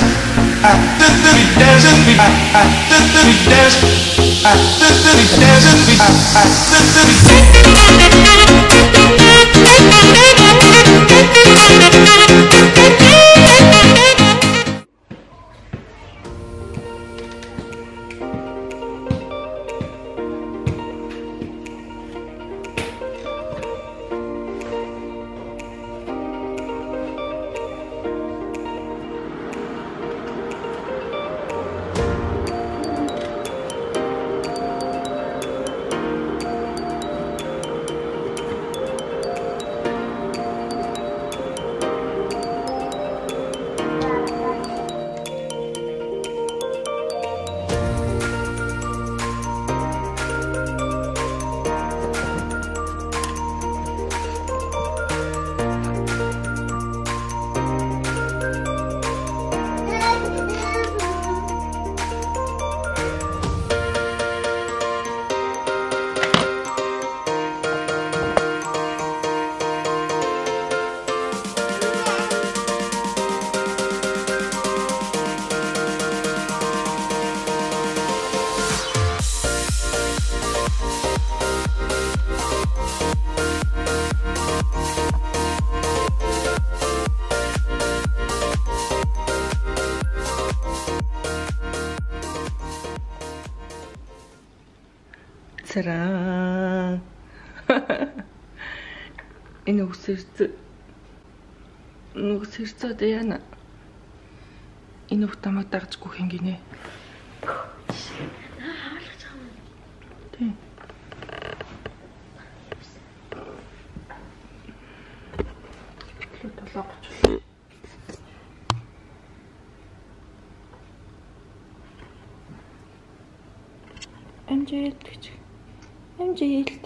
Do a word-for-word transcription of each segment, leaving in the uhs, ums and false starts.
Цараа. Энэ үсэрч нүгсэрчээд яана. Энэ утамаг дагчгүй хин гинэ. Аа хаалгач байгаа юм. Тийм. Толгоч. Амжилт гэж. Амжилт.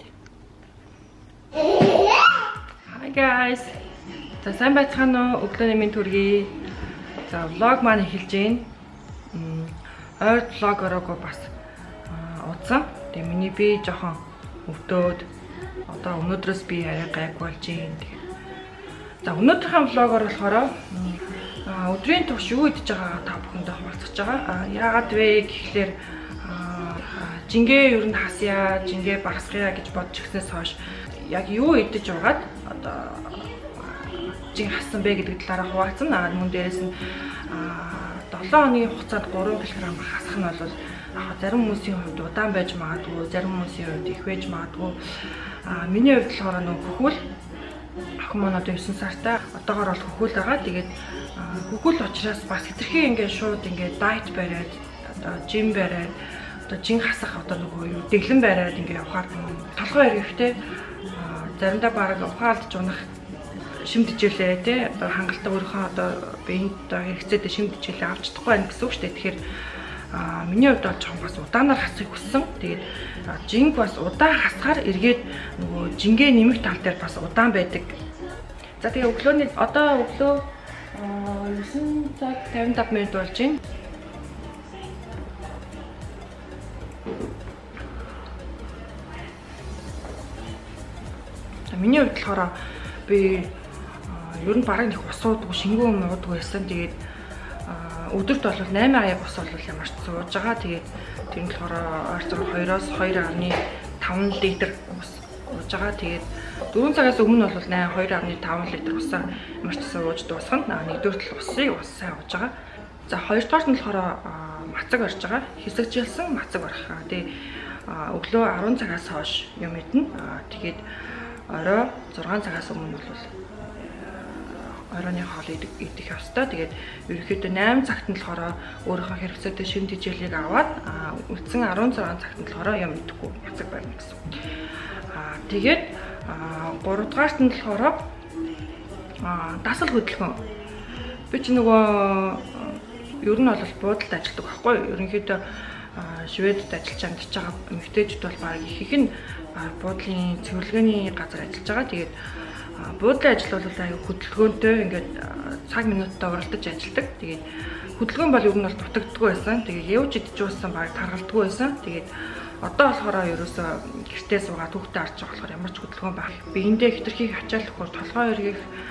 Hi guys. За сайн байцгаана уу? Өглөөний минь төргий. За влог маань эхэлж байна. Мм ойр влог ороогүй бас удсан. Тэгээ миний би жоохон өвдөөд одоо өнөөдрөөс би арай гайг болж байна. За өнөөдрийн влогоор болохоор өдрийн турш юу идэж байгаагаа та бүхэндээ хуваалцаж байгаа. Яагаад вэ гэхлээр жингээ ер нь хасъя, жингээ багасгая гэж бодож ирснээс хойш яг юу идэж угаад одоо жин хасан бэ гэдэг талаараа хуваалцсан. Аа мөн дээрээс нь долоо хоногийн хугацаанд гурван килограмм хасах нь бол зарим хүмүүсийн хувьд удаан байж магадгүй, зарим хүмүүсийн хувьд их байж магадгүй. Аа миний хувьд болохоор нөгөө хөхүүл охин маань одоо девять сартай, одоогоор бол хөхүүл байгаа. Тэгээд хөхүүл учраас бас хэтэрхий ингээд шууд ингээд дайет бариад одоо жим бариад одоо жин хасах одоо нөгөө юу дэглэн бариад ингээ явахаар толгой эргэвтэй заримдаа баг ухаалдж унах шимтжээлээ тий одоо хангалттай өөрийнхөө одоо биеийн одоо хэрэгцээтэй шимтжээлээ авч чадахгүй байх гэсэн үг шүү дээ. Тэгэхээр миний хувьд бол жоохон бас удаанаар хасахыг хүссэн. Тэгээд жинг бас удаан хасахаар эргээд нөгөө жингээ нэмэх тал дээр бас удаан байдаг. За тэгээ өглөөний одоо өглөө нine цаг fifty-five минут болж байна. Миний хувьд болохоор би ер нь бараг их ус уудгүй, шингүү юм уудгүй байсан. Тэгээд өдөрт бол eight аяг ус бол ямар ч сууж байгаа. Тэгээд тэр нь болохоор ойрцоо two-оос two point five литр ус ууж байгаа. Тэгээд four цагаас өмнө бол two point five литр усаа ямар ч сууж дуусгана. Нэгдүгээр тал усыг ус сайн ууж байгаа. За хоёрдугаар нь болохоор мацаг барьж байгаа. Хэсэгжилсэн мацаг барих. Тэгээд өглөө ten цагаас хойш юм идэнэ. Тэгээд орой six цагаас өмнө бол оройны хоол идэх ёстой. Тэгээд ерөнхийдөө eight цагт нь болохоор өөрийнхөө хэрэгцээтэй шим тэжээлийг аваад үлдсэн sixteen цагт нь болохоор юм идэхгүй мацаг барина гэсэн. Аа тэгээд three дугаарт нь болохоор дасал хөдөлгөөн. Би ч нөгөө ер нь бол буудалд ажилладаг байхгүй юу? Ерөнхийдөө Шведэд ажиллаж амьдарч байгаа эмэгтэйчүүд бол баг их их нь буудлын цэвэрлэгээний газар ажиллаж байгаа. Тэгээд буудлын ажил бол аюу хөдөлгөөнтэй ингээд цаг минуттай уралдаж ажилладаг. Тэгээд хөдөлгөөн бол ер нь бол дутагддаггүй байсан. Тэгээд явж идэж уусан баг таргалдаггүй байсан. Тэгээд одоо болохоор ерөөсөө гэртээ суугаад хүүхдээ харж байгаа болохоор ямар ч хөдөлгөөн байх. Биендээ хитрхийг ачаалахгүй толгой эргэх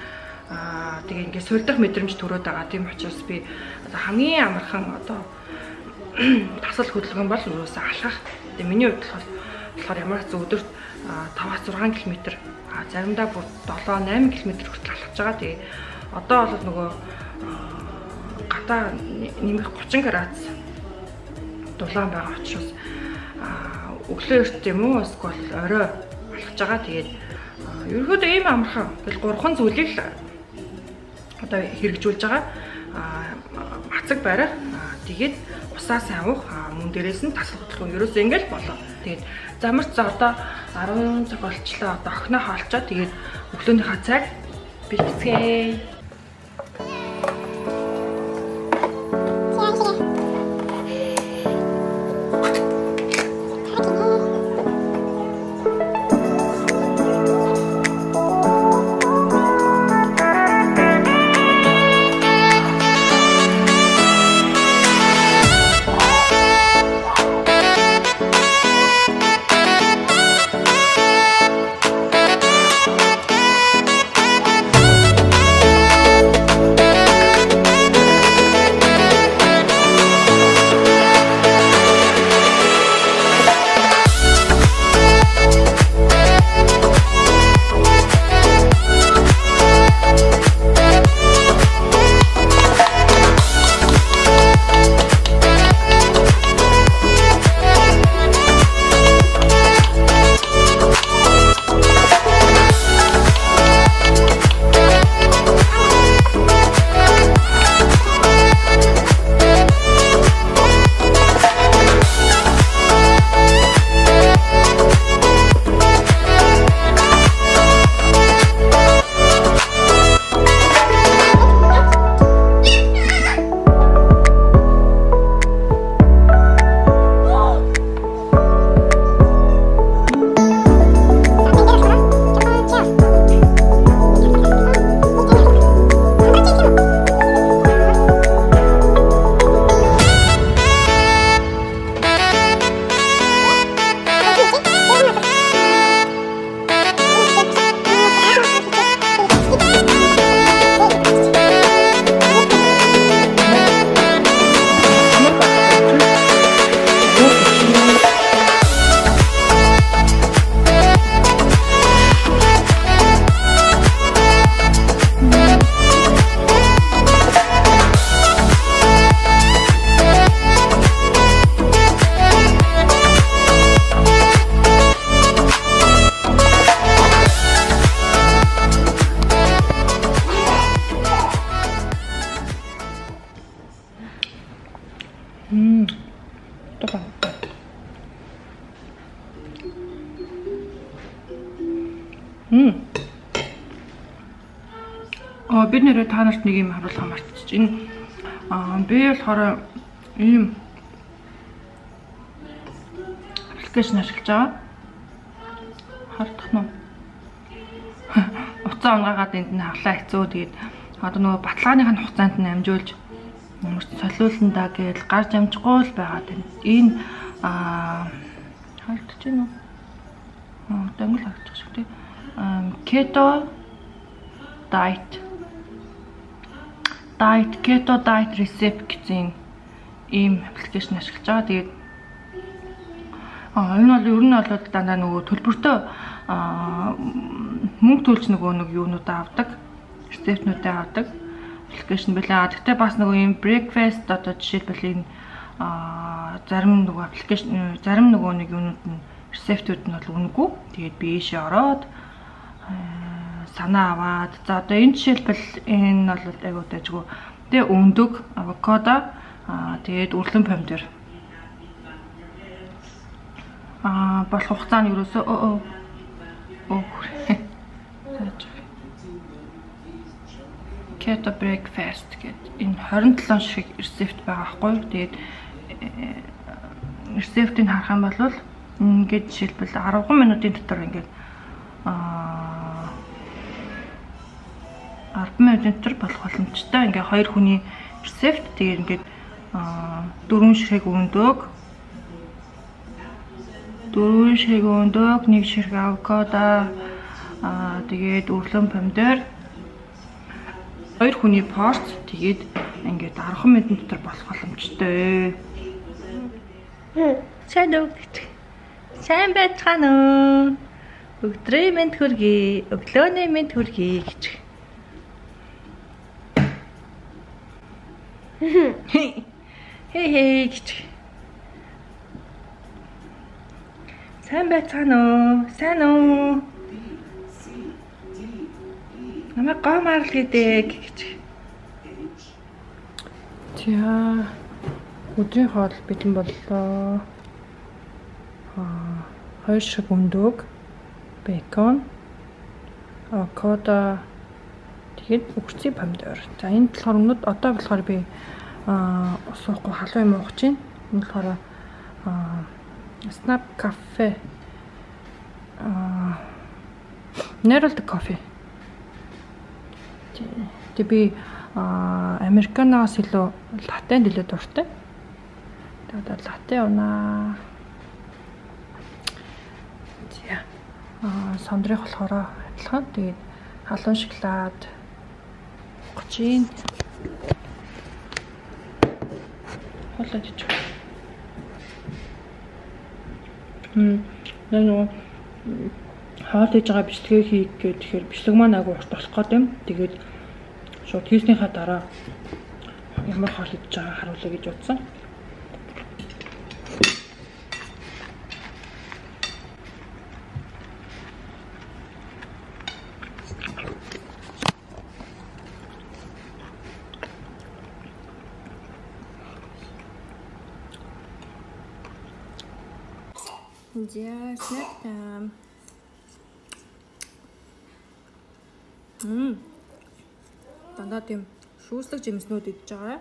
Аа тэгээ ингээд сулдах мэдрэмж төрөөд байгаа. Тийм учраас би хамгийн амархан одоо тасал хөдөлгөөн бол юусаа алхах. Тэгээ миний хувьд болохоор ямар ч өдөрт таваас зургаан км, а заримдаа бүр долоо найман км хүртэл алхаж байгаа. Тэгээ одоо бол нөгөө гадаа нэмэх гучин градус дулаан байгаа учраас өглөө эрт юм уу эсвэл орой алхаж байгаа. Тэгээд ерөөдөө ийм амархан гэл гурван зүйлийг л одоо хэрэгжүүлж байгаа. Мацаг барих, тэгээд усаас авах, мөн дээрээс нь тасал хөдөлгөөн ерөөсөө ингээл болоо. Тэгээд замарч за одоо арван цаг болчлаа. Одоо охиноо хаалчаа. Тэгээд өглөөнийхөө цаг бэлтгэе. Мм. Аа бид нэрээ та нарт нэг юм харуулах мартчих. Энэ аа би болохоор ийм аппликейшн ашиглаж байгаа. Хардах нь. Уцаа унгаагаад энд нь хаглаа хэцүү. Тэгээд одоо нөгөө баталгааных нь хугацаанд нь амжуулж ямар ч солиуландаа гээл гарч амжихгүй л байгаад байна. Энэ аа хардж байна уу? Аа дангал хардчих шиг тий. Keto diet diet keto diet recipe гэсэн ийм аппликейшн ашиглаж байгаа. Тэгээд аа энэ бол ер нь бол дандаа нөгөө төлбөртөө аа мөнгө төлж нөгөө нэг юунуудаа авдаг, рецептнуудаа авдаг аппликейшн байлаа. Гэхдээ бас нөгөө ийм breakfast одоо жишээлбэл энэ аа зарим нөгөө аппликейшн зарим нөгөө нэг юунууд нь рецептүүд нь бол үнэгүй. Тэгээд би ийшээ ороод санаа аваад за одоо энэ жишээлбэл энэ бол айгуу дайггүй. Тэгээ өндөг авокадо аа тэгээд үрлэн помидор аа болох хугацааны ерөөсөө оо оо keto breakfast гэдэг энэ двадцать и семь шиг рецепт байгаа хгүй. Тэгээд рецептийг харах юм бол ингээд жишээлбэл арван минутын дотор ингээд аа арван минутын дотор болох боломжтой. Ингээ хоёр хүний рецепт. Тэгээд ингээд дөрвөн ширхэг өндөг, дөрвөн ширхэг өндөг, нэг ширхэг авокадо, аа тэгээд үрлэн помидор, Хоёр хүний порц тэгээд ингээд арван минутын дотор болох боломжтой. Сайн уу? Сайн байцгаана уу? Өдрийн мэнд хүргэе, өглөөний мэнд хүргэе гэж. Хей хей гэж. Сайн байцгаана уу? Сайн уу? Намайг гомарл гэдэг гэж. За өдрийн хоол бэлэн боллоо. Аа, хоёр шиг өндөг, бекон, авокадо, тэгээд өгцөй помидор. За энэ болохоор өнөд одоо болохоор би аа суухгүй халуун юм уух чинь. Энэ болохоор аа Snap Cafe аа Nerald Coffee. Тэг би аа американоос илүү латте нэлээд дуртай. Тэгээд латте унаа. За аа сондрих болохоор адилхан. Тэгээд халуун шоколад гочин хоолой гэж. Мм нөө хаалт хийж байгаа бичлэгээ хийх гэхээр бичлэг маань агай урт болох гэдэг юм. Тэгээд шууд хийснийхаа дараа ямар хоол хийж байгааг харуулъя гэж утсан. За, snack time. Мм. Дандаа тийм шүүслэг жимснүүд идж байгаа.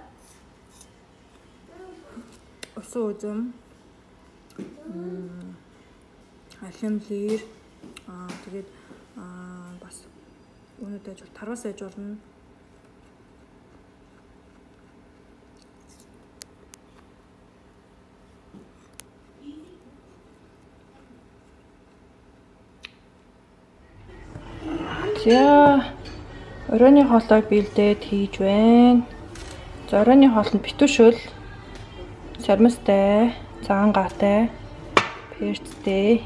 Усан үзэм. Мм. Алхимлэр аа тэгээд аа бас өнөөдөр ажил тарвас ээж урна. За оройны хоолойг бэлдээд хийж байна. За оройны хоолнд битүүшөл, сармистай, цагаангаатай, перцтэй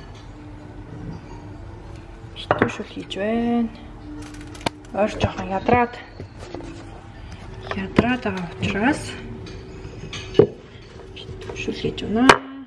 битүүшөл хийж байна. Ойр жоохон ядраад ядраад байгаа учраас битүүшөл хийж байна.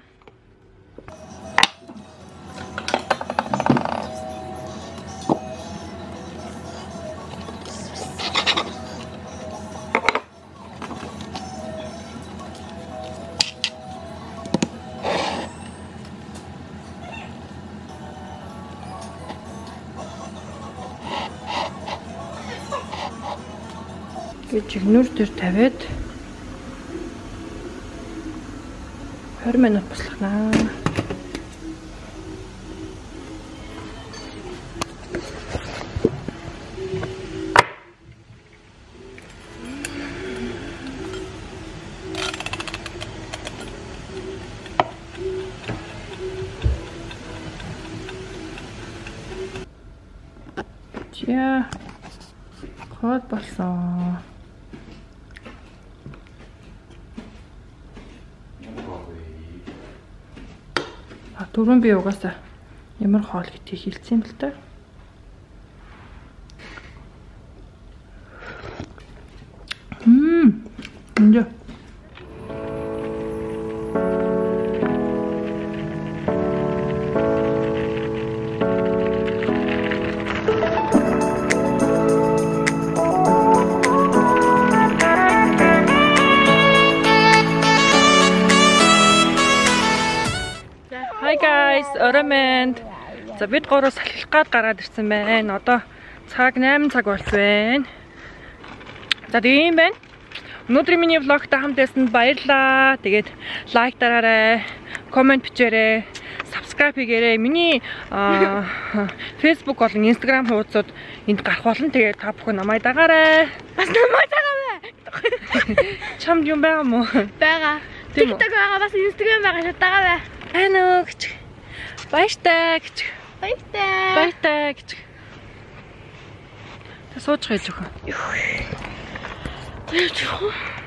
Жигнүр дээр тавиад двадцать минут бослохнаа. За хот болсон. Дөрөв би угаасаа ямар хоол гэдгийг хэлсэн юм л та. Мм. Энд. Hi guys, Oramend. За бид гурав салхилах гад гараад ирсэн байна. Одоо цаг найман цаг болж байна. За тийм байна. Өнөөдрийн миний влогтой хамт байсанд баярлалаа. Тэгээд лайк дараарай, комент бичээрэй, subscribe хийгээрэй. Миний Facebook болон Instagram хуудасууд энд гарах болно. Тэгээд та бүхэн намайг дагаарай. Бас намайг дагаарай. Чамд юм байгаа мó? Бага. TikTok байгаа, бас Instagram байгаа шат дагаарай. Ано гэж. Баяртай гэж. Баяртай. Баяртай гэж. Тэ сууж хайж өгөө. Тэгэж юу?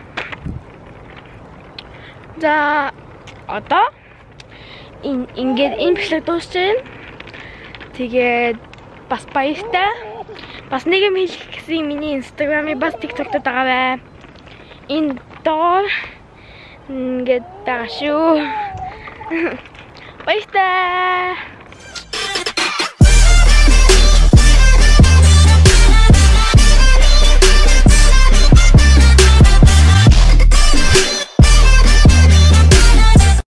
За одоо ин ингээд энэ бичлэг дуусчихна. Тэгээд бас баяртай. Бас нэг юм хэлэх гэсэн миний Instagram-ыг бас TikTok-д байгаа бай. Энэ доор ингээд байгаа шүү. Баяртай.